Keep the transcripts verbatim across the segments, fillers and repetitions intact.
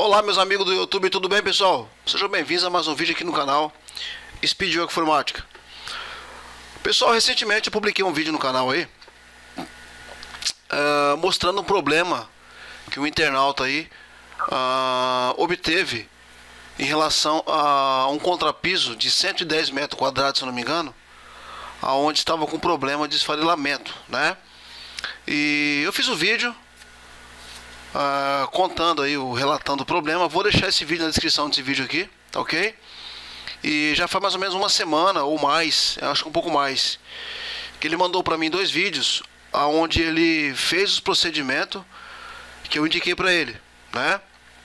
Olá meus amigos do YouTube, tudo bem pessoal? Sejam bem-vindos a mais um vídeo aqui no canal Speed Yoga Informática. Pessoal, recentemente eu publiquei um vídeo no canal aí uh, mostrando um problema que o internauta aí uh, obteve em relação a um contrapiso de cento e dez metros quadrados, se eu não me engano, aonde estava com problema de esfarelamento, né? E eu fiz o vídeo uh, contando aí, o, relatando o problema. Vou deixar esse vídeo na descrição desse vídeo aqui, tá ok? E já faz mais ou menos uma semana ou mais, eu acho que um pouco mais, que ele mandou para mim dois vídeos aonde ele fez os procedimentos que eu indiquei para ele, né?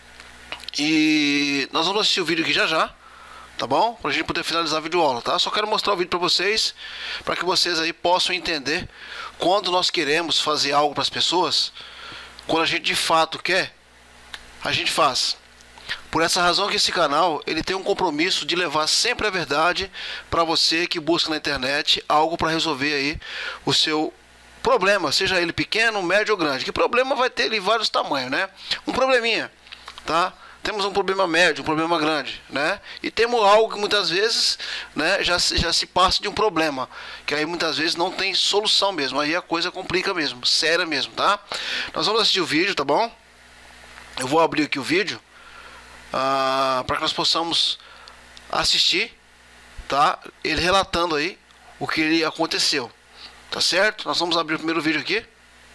E nós vamos assistir o vídeo aqui já já, tá bom? Pra gente poder finalizar a videoaula, tá? Só quero mostrar o vídeo pra vocês, para que vocês aí possam entender quando nós queremos fazer algo para as pessoas, quando a gente de fato quer, a gente faz. Por essa razão que esse canal, ele tem um compromisso de levar sempre a verdade para você que busca na internet algo para resolver aí o seu problema, seja ele pequeno, médio ou grande. Que problema vai ter ali vários tamanhos, né? Um probleminha, tá? Temos um problema médio, um problema grande, né? E temos algo que muitas vezes, né, já, já se passa de um problema, que aí muitas vezes não tem solução mesmo, aí a coisa complica mesmo, séria mesmo, tá? Nós vamos assistir o vídeo, tá bom? Eu vou abrir aqui o vídeo ah, para que nós possamos assistir, tá? Ele relatando aí o que ele aconteceu, tá certo? Nós vamos abrir o primeiro vídeo aqui.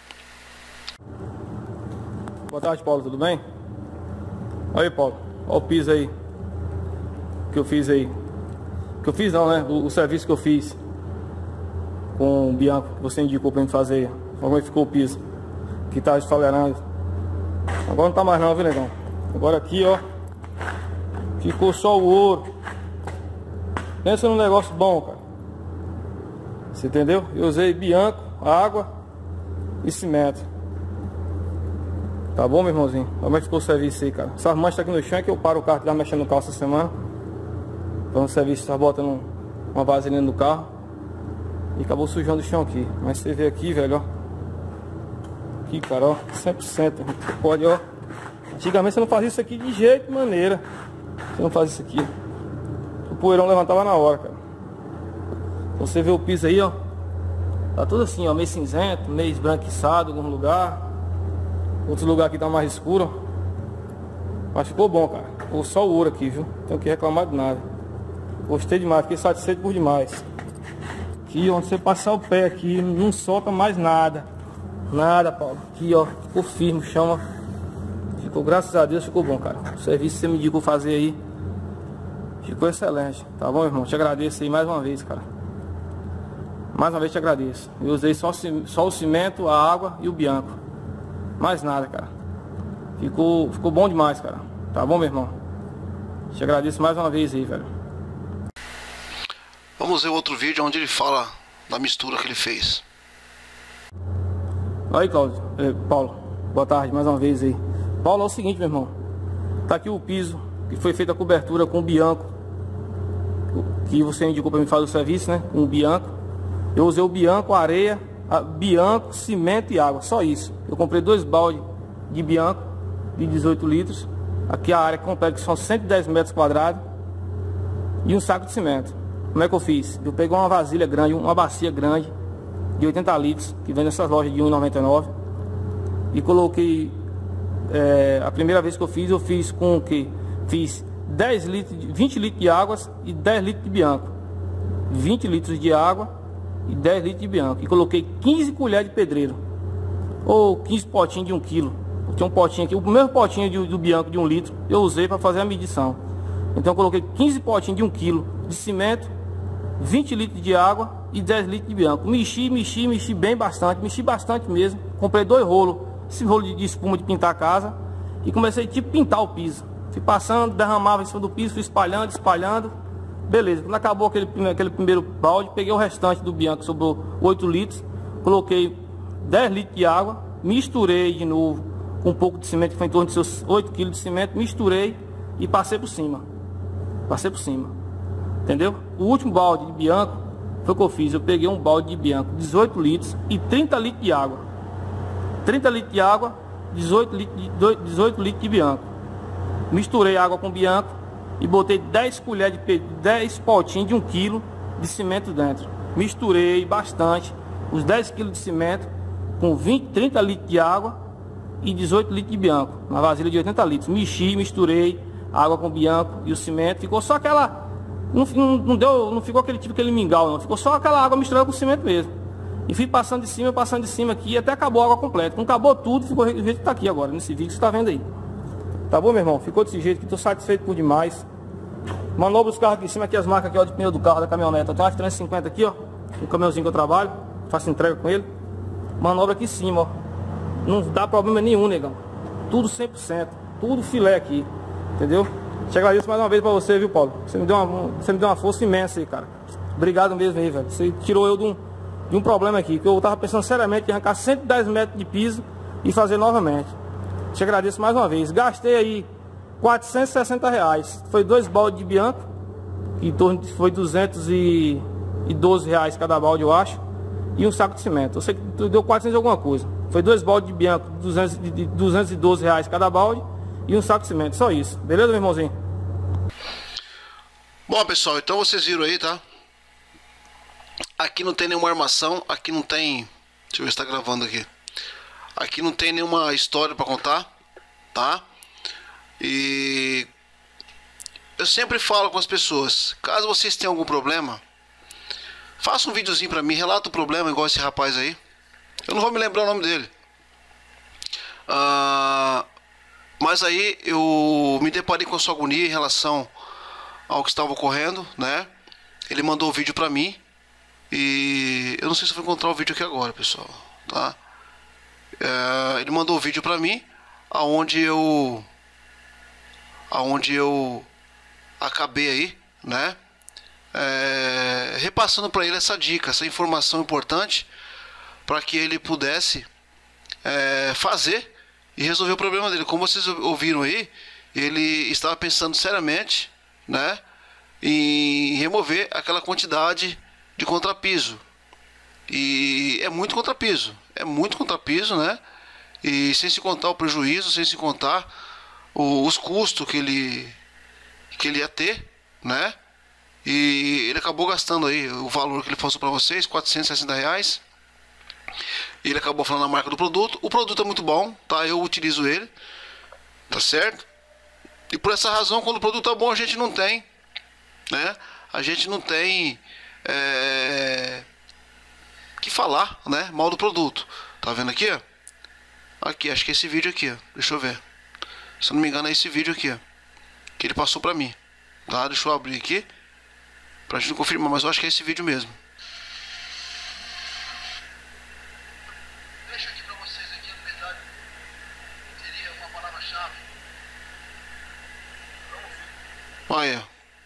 Boa tarde, Paulo, tudo bem? Olha aí, Paulo, olha o piso aí que eu fiz aí. Que eu fiz não, né? O, o serviço que eu fiz com o Bianco, que você indicou pra mim fazer. Como ficou o piso, que tá esfalerando. Agora não tá mais não, viu, negão? Agora aqui, ó, ficou só o ouro. Pensa num negócio bom, cara. Você entendeu? Eu usei Bianco, água e cimento. Tá bom, meu irmãozinho? Como é que ficou o serviço aí, cara? Essas manchas aqui no chão é que eu paro o carro lá mexendo no carro essa semana. Então o serviço tá botando uma vaselina no carro e acabou sujando o chão aqui. Mas você vê aqui, velho, ó. Aqui, cara, ó, cem por cento. Você pode, ó. Antigamente você não fazia isso aqui de jeito de maneira. Você não fazia isso aqui. O poeirão levantava na hora, cara. Então você vê o piso aí, ó. Tá tudo assim, ó, meio cinzento, meio esbranquiçado em algum lugar. Outro lugar aqui tá mais escuro. Mas ficou bom, cara. Ficou só o ouro aqui, viu? Não tenho que reclamar de nada. Gostei demais, fiquei satisfeito por demais. Aqui, onde você passar o pé aqui, não solta mais nada. Nada, Paulo. Aqui, ó, ficou firme o chão, ó. Ficou, graças a Deus, ficou bom, cara. O serviço que você me indicou fazer aí ficou excelente. Tá bom, irmão? Te agradeço aí mais uma vez, cara. Mais uma vez te agradeço. Eu usei só, só o cimento, a água e o Bianco. Mais nada, cara. Ficou, ficou bom demais, cara. Tá bom, meu irmão? Te agradeço mais uma vez aí, velho. Vamos ver outro vídeo onde ele fala da mistura que ele fez. Aí, Cláudio, é, Paulo, boa tarde mais uma vez aí. Paulo, é o seguinte, meu irmão. Tá aqui o piso, que foi feita a cobertura com o Bianco, que você indicou pra mim fazer o serviço, né? Com o Bianco. Eu usei o Bianco, areia, a Bianco, cimento e água, só isso. Eu comprei dois baldes de Bianco de dezoito litros. Aqui a área completa, que são cento e dez metros quadrados, e um saco de cimento. Como é que eu fiz? Eu peguei uma vasilha grande, uma bacia grande de oitenta litros, que vem nessas lojas de um e noventa e nove, e coloquei é, a primeira vez que eu fiz, eu fiz com que fiz dez litros, vinte litros de água e dez litros de Bianco. vinte litros de água e dez litros de Bianco. E coloquei quinze colheres de pedreiro, ou quinze potinhos de um quilo. Tem um potinho aqui, o mesmo potinho de, do Bianco de um litro eu usei para fazer a medição. Então eu coloquei quinze potinhos de um quilo de cimento, vinte litros de água e dez litros de Bianco. Mexi, mexi, mexi bem bastante, mexi bastante mesmo. Comprei dois rolos, esse rolo de, de espuma de pintar a casa, e comecei tipo pintar o piso. Fui passando, derramava em cima do piso, fui espalhando, espalhando. Beleza, quando acabou aquele, aquele primeiro balde, peguei o restante do Bianco, sobrou oito litros, coloquei dez litros de água, misturei de novo com um pouco de cimento, que foi em torno de seus oito quilos de cimento, misturei e passei por cima. Passei por cima. Entendeu? O último balde de Bianco foi o que eu fiz. Eu peguei um balde de Bianco, dezoito litros e trinta litros de água. trinta litros de água, dezoito litros de, dezoito litros de Bianco. misturei água com Bianco e botei dez colheres de dez potinhos de um quilo de cimento dentro. Misturei bastante os dez quilos de cimento com vinte, trinta litros de água e dezoito litros de Bianco, na vasilha de oitenta litros. Mexi, misturei água com Bianco e o cimento. Ficou só aquela... Não, não, não, deu, não ficou aquele tipo, aquele mingau, não. Ficou só aquela água misturada com o cimento mesmo. E fui passando de cima, passando de cima aqui, até acabou a água completa. Quando acabou tudo, ficou do jeito que tá aqui agora, nesse vídeo que você tá vendo aí. Tá bom, meu irmão? Ficou desse jeito, que tô satisfeito por demais. Manobra os carros aqui em cima, aqui as marcas aqui, ó, de pneu do carro, da caminhonete. Tem uma trezentos e cinquenta aqui, ó, o caminhãozinho que eu trabalho, faço entrega com ele. Manobra aqui em cima, ó. Não dá problema nenhum, negão. Tudo cem por cento, tudo filé aqui, entendeu? Te agradeço mais uma vez pra você, viu, Paulo? Você me deu uma, você me deu uma força imensa aí, cara. Obrigado mesmo aí, velho. Você tirou eu de um, de um problema aqui, que eu tava pensando seriamente em arrancar cento e dez metros de piso e fazer novamente. Te agradeço mais uma vez. Gastei aí quatrocentos e sessenta reais. Foi dois baldes de Bianco, que em torno de, foi duzentos e doze reais cada balde, eu acho. E um saco de cimento. Eu sei que deu quatrocentos e alguma coisa. Foi dois baldes de Bianco, duzentos, de duzentos e doze reais cada balde. E um saco de cimento, só isso. Beleza, meu irmãozinho? Bom, pessoal, então vocês viram aí, tá? Aqui não tem nenhuma armação, aqui não tem... Deixa eu ver se tá gravando aqui. Aqui não tem nenhuma história pra contar, tá? E... eu sempre falo com as pessoas, caso vocês tenham algum problema, faça um videozinho pra mim, relata o problema, igual esse rapaz aí. Eu não vou me lembrar o nome dele. Ah... Mas aí eu me deparei com a sua agonia em relação ao que estava ocorrendo, né? Ele mandou o vídeo pra mim. E eu não sei se eu vou encontrar o vídeo aqui agora, pessoal, tá? É, ele mandou o vídeo pra mim, aonde eu... Aonde eu acabei aí, né? É, repassando pra ele essa dica, essa informação importante, para que ele pudesse é, fazer e resolver o problema dele. Como vocês ouviram aí, ele estava pensando seriamente, né, em remover aquela quantidade de contrapiso. E é muito contrapiso, é muito contrapiso, né? E sem se contar o prejuízo, sem se contar o, os custos que ele que ele ia ter, né? E ele acabou gastando aí o valor que ele passou para vocês, quatrocentos e sessenta reais. E ele acabou falando a marca do produto. O produto é muito bom, tá? Eu utilizo ele, tá certo? E por essa razão, quando o produto é bom, a gente não tem, né? A gente não tem é, que falar, né? Mal do produto. Tá vendo aqui, ó? Aqui, acho que é esse vídeo aqui, ó. Deixa eu ver. Se eu não me engano é esse vídeo aqui, ó, que ele passou pra mim, tá? Deixa eu abrir aqui pra gente confirmar, mas eu acho que é esse vídeo mesmo. Deixa aqui pra vocês aqui, na verdade, seria uma palavra-chave. Olha.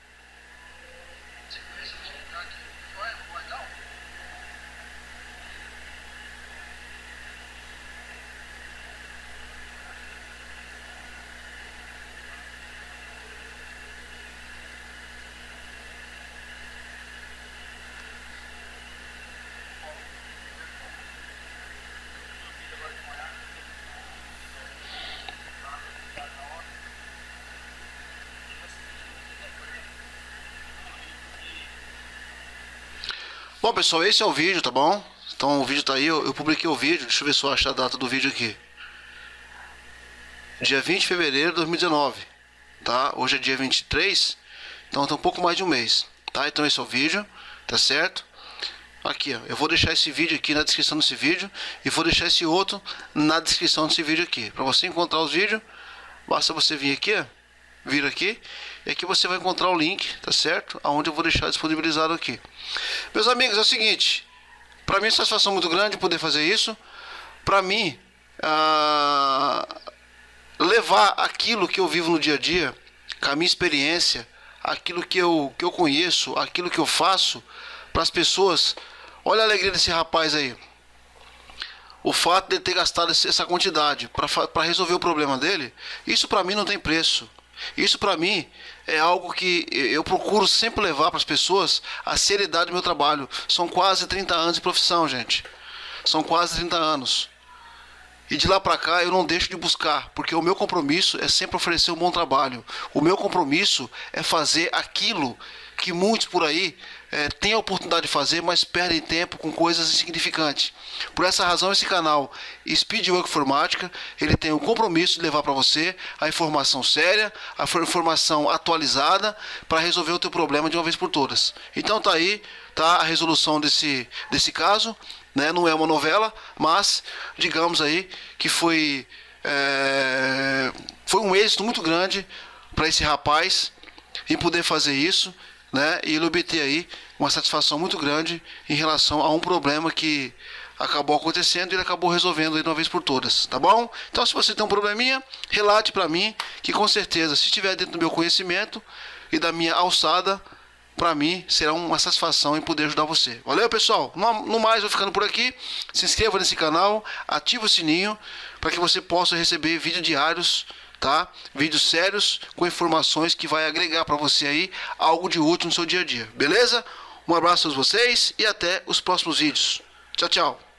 Bom, pessoal, esse é o vídeo, tá bom? Então o vídeo tá aí, eu, eu publiquei o vídeo. Deixa eu ver se eu achar a data do vídeo aqui. Dia vinte de fevereiro de dois mil e dezenove, tá? Hoje é dia vinte e três, então tá um pouco mais de um mês, tá? Então esse é o vídeo, tá certo? Aqui, ó, eu vou deixar esse vídeo aqui na descrição desse vídeo e vou deixar esse outro na descrição desse vídeo aqui. Pra você encontrar os vídeos, basta você vir aqui, ó, vir aqui, e aqui você vai encontrar o link, tá certo? Aonde eu vou deixar disponibilizado aqui. Meus amigos, é o seguinte, para mim é uma satisfação muito grande poder fazer isso. Para mim, ah, levar aquilo que eu vivo no dia a dia, com a minha experiência, aquilo que eu, que eu conheço, aquilo que eu faço, para as pessoas. Olha a alegria desse rapaz aí. O fato de ele ter gastado essa quantidade para resolver o problema dele, isso para mim não tem preço. Isso para mim é algo que eu procuro sempre levar para as pessoas, a seriedade do meu trabalho. São quase trinta anos de profissão, gente. São quase trinta anos. E de lá para cá eu não deixo de buscar, porque o meu compromisso é sempre oferecer um bom trabalho. O meu compromisso é fazer aquilo que muitos por aí é, têm a oportunidade de fazer, mas perdem tempo com coisas insignificantes. Por essa razão, esse canal Speedwork Informática, ele tem o compromisso de levar para você a informação séria, a informação atualizada para resolver o teu problema de uma vez por todas. Então tá aí, tá a resolução desse, desse caso, né? Não é uma novela, mas digamos aí que foi, é, foi um êxito muito grande para esse rapaz em poder fazer isso, né? E ele obter aí uma satisfação muito grande em relação a um problema que acabou acontecendo e ele acabou resolvendo aí de uma vez por todas, tá bom? Então, se você tem um probleminha, relate para mim, que com certeza, se estiver dentro do meu conhecimento e da minha alçada, para mim será uma satisfação em poder ajudar você. Valeu, pessoal? No, no mais, vou ficando por aqui. Se inscreva nesse canal, ative o sininho para que você possa receber vídeos diários, tá? Vídeos sérios com informações que vai agregar para você aí algo de útil no seu dia a dia. Beleza? Um abraço a vocês e até os próximos vídeos. Tchau, tchau.